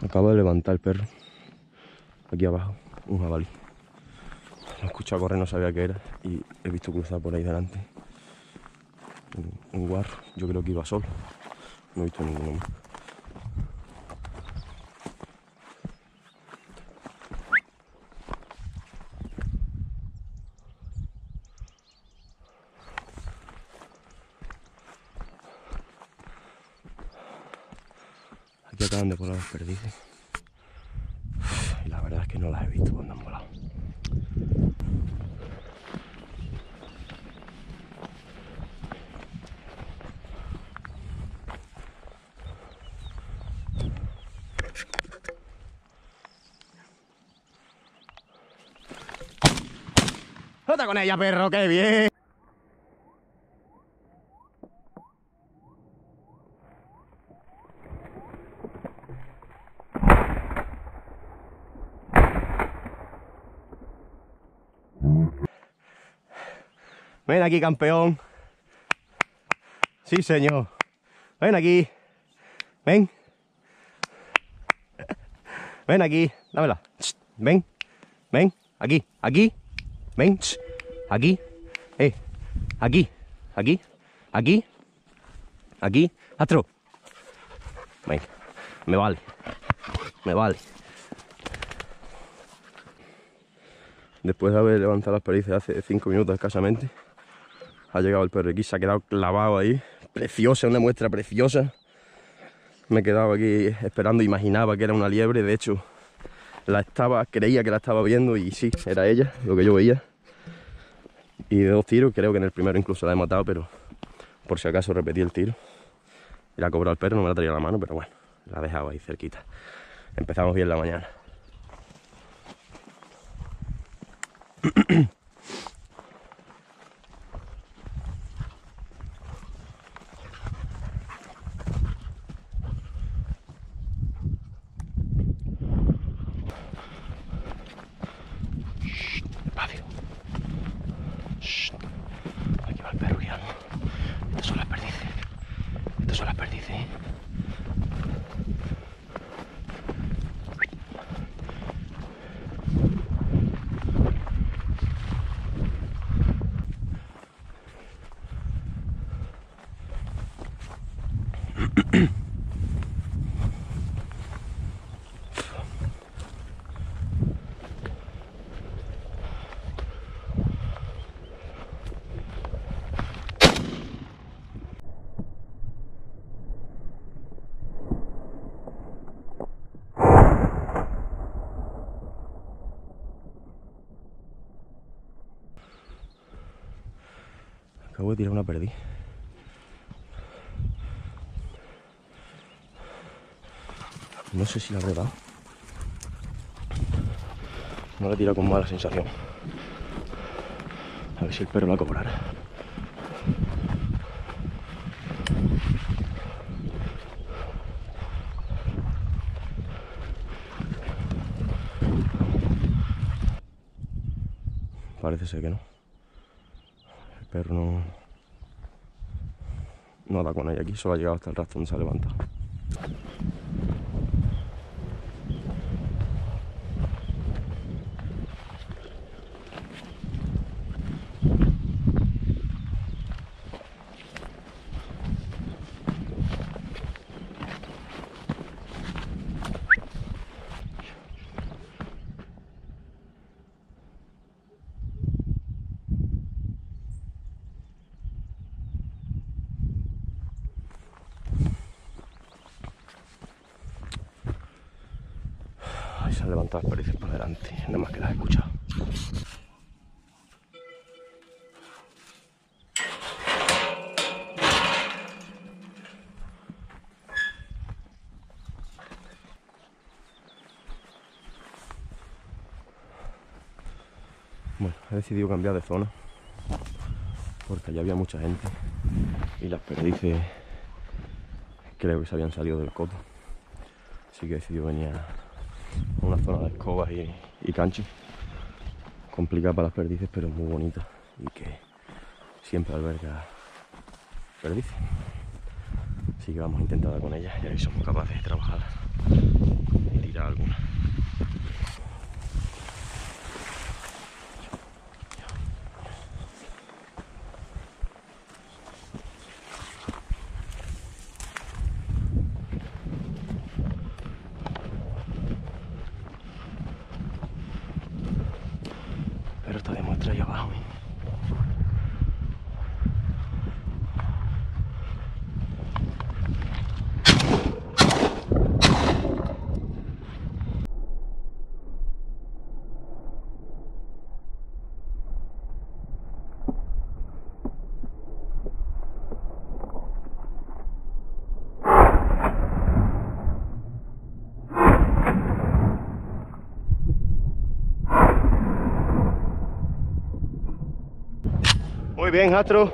Acabo de levantar el perro. Aquí abajo, un jabalí. Lo he escuchado correr, no sabía qué era. Y he visto cruzar por ahí delante un guarro. Yo creo que iba solo. No he visto ninguno más. Aquí acaban de volar las perdices. Y la verdad es que no las he visto cuando han volado. ¡Jota con ella, perro! ¡Qué bien! Ven aquí, campeón. Sí, señor. Ven aquí. Ven. Ven aquí. Dámela. Ven. Ven. Aquí. Aquí. Ven. Aquí. Aquí. Aquí. Aquí. Aquí. Astro. Ven. Me vale. Me vale. Después de haber levantado las perdices hace 5 minutos escasamente, ha llegado el perro aquí, se ha quedado clavado ahí. Preciosa, una muestra preciosa. Me he quedado aquí esperando, imaginaba que era una liebre. De hecho, creía que la estaba viendo y sí, era ella, lo que yo veía. Y de 2 tiros, creo que en el primero incluso la he matado, pero por si acaso repetí el tiro. Y la ha cobrado el perro, no me la traía a la mano, pero bueno, la he dejado ahí cerquita. Empezamos bien la mañana. Despacio. Aquí va el perro guiando. Estas son las perdices. Estas son las perdices. Acabo de tirar una perdiz. No sé si la habré dado. No la he tirado con mala sensación. A ver si el perro la cobrará. Parece ser que no. El perro no da con ella aquí, solo ha llegado hasta el rastro donde se ha levantado. Se han levantado las perdices para adelante, nada más que las he escuchado. Bueno, he decidido cambiar de zona porque allá había mucha gente y las perdices creo que se habían salido del coto, así que he decidido venir a una zona de escobas y canchos. Complicada para las perdices, pero muy bonita y que siempre alberga perdices. Así que vamos a intentar dar con ellas y ahí somos capaces de trabajar y tirar alguna. Pero esta demuestra ahí abajo. Muy bien, Astro.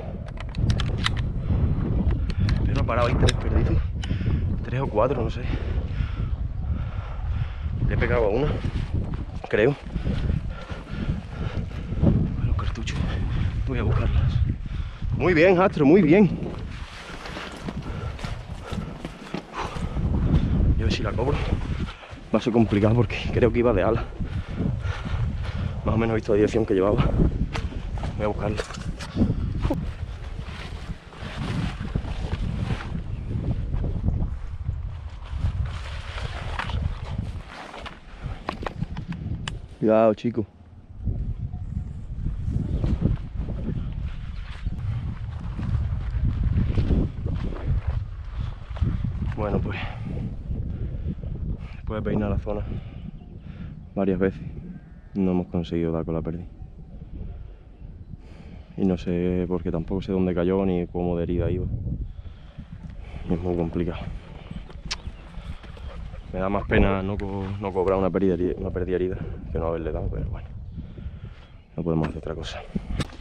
Pero ha parado ahí 3 perdices. 3 o 4, no sé. Le he pegado a una, creo. Los cartuchos. Voy a buscarlas. Muy bien, Astro, muy bien. Y a ver si la cobro. Va a ser complicado porque creo que iba de ala. Más o menos he visto la dirección que llevaba. Voy a buscarla. Cuidado, chico. Bueno, pues después de peinar la zona varias veces, no hemos conseguido dar con la perdiz. Y no sé, porque tampoco sé dónde cayó ni cómo de herida iba. Y es muy complicado. Me da más pena no cobrar una pérdida herida que no haberle dado, pero bueno, no podemos hacer otra cosa.